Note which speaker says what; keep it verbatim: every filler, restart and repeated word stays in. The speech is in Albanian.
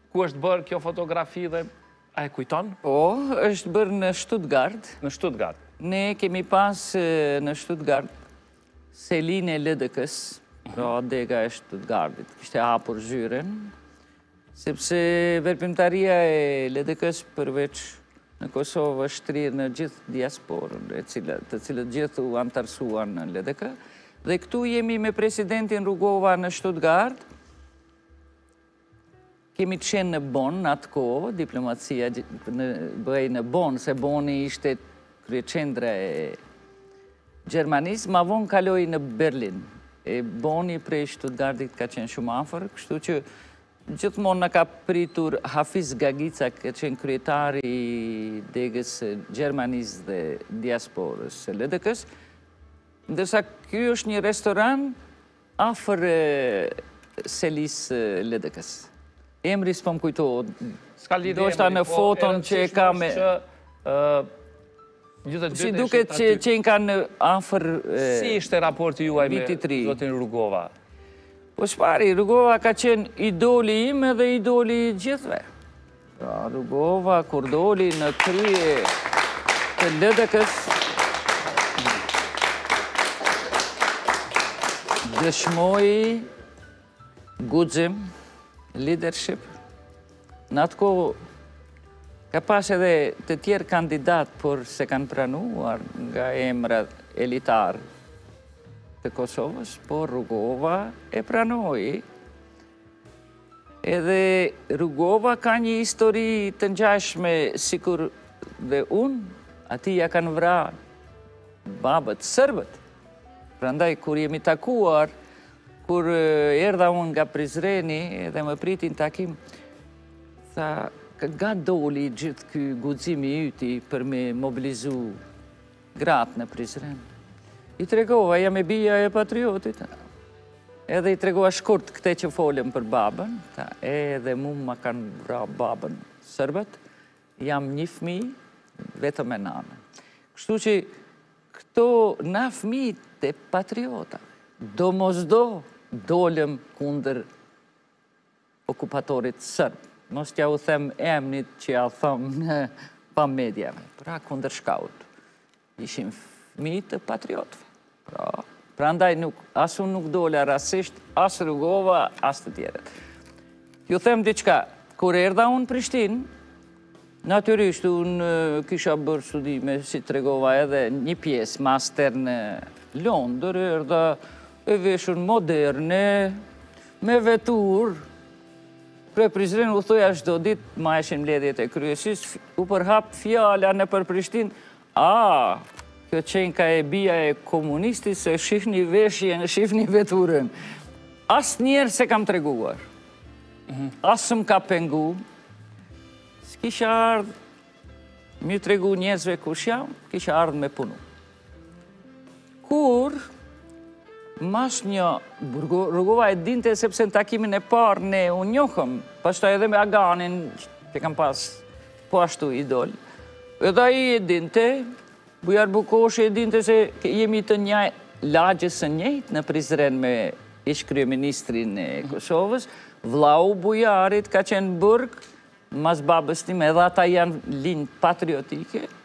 Speaker 1: ku është bërë kjo fotografi dhe a e kujton?
Speaker 2: Po, është bërë në Stuttgart.
Speaker 1: Në Stuttgart.
Speaker 2: Ne kemi pas në Stuttgart Selin e L D K-s, pra dega e Stuttgartit, kishte hapur zyren, sepse veprimtaria e L D K-s përveç në Kosovë është shtrirë në gjithë diasporën, të cilët gjithë u antarësuan në L D K. Dhe këtu jemi me presidentin Rugova në Stuttgart. Kemi të shenë në Bonn në atë kohë, diplomacia bëj në Bonn, se Bonni ishte kryeqendra e Gjermanisë, ma vonë kaloi në Berlin. E Bonni prej Stuttgartit ka qenë shumë afër, kështu që gjithmonë në ka pritur Hafiz Gagica, ka qenë kryetari i degës Gjermanisë dhe diasporës së L D K-s, ndërsa ky është një restoran afër selis L D K-s. Emri s'po më kujtohet.
Speaker 1: S'ka lidhje.
Speaker 2: Do shta në foton që e ka me... Si duket që qenë kanë afër...
Speaker 1: Si ishte raporti juaj me
Speaker 2: viti
Speaker 1: zotin Rugova?
Speaker 2: Po shpari, Rugova ka qenë idoli im edhe idoli gjithve. Pra, Rugova, kur doli në krye të L D K-s, dëshmoi guxim, leadership. Në atë kohë ka pas edhe të tjerë kandidat, por se kanë pranuar nga emrat elitar të Kosovës, por Rugova e pranoi. Edhe Rugova ka një histori të ngjashme sikur dhe unë, ati ja kanë vrarë babët serbët. Prandaj kur jemi takuar, kur erdha unë nga Prizreni dhe më pritin takim, tha, nga doli gjithë ky guximi yti për me mobilizu gratë në Prizren. I tregova, jam e bija e patriotit. Edhe i tregova shkurt këte që folëm për babën, ta, edhe mu ma kanë vra babën sërbët, jam një fmi, vetëm e nane. Kështu që këto na fmit e patriota, do mos do, dolem kundër okupatorit sërbë. Mos t'ja u them emnit që ja thëm në pa medjave. Pra, kundër shkaut. Ishim fëmijë të patriotëve. Pra, pra ndaj nuk, asu nuk dole rasisht, as Rugova, as të tjeret. Ju them diqka, kur erdha unë Prishtinë, natyrisht unë kisha bërë studime, si të regova edhe një pjesë, master në Londër, erdha e veshën moderne, me vetur. Pre Prizren u thoja çdo ditë, ma eshin mbledhjet e kryesis, u përhap fjala në për Prishtinë, a, kjo qenë ka e bia e komunisti, se shifni veshjen, shifni veturën. Asë njerë se kam treguar. Asë më ka pengu. S'kisha ardhë, mi tregu njerëzve kush jam, kisha ardhë me punu. Kur, mas një, Rugova e dinte sepse në takimin e parë ne u njohëm, pastaj edhe me Aganin, që kam pas po ashtu idol, edhe ai e dinte, Bujar Bukoshi e dinte se jemi të një lagjës së njëjtë në Prizren me ish kryeministrin e Kosovës, vllau Bujarit ka qenë burg, mas babës time, edhe ata janë linjë patriotike,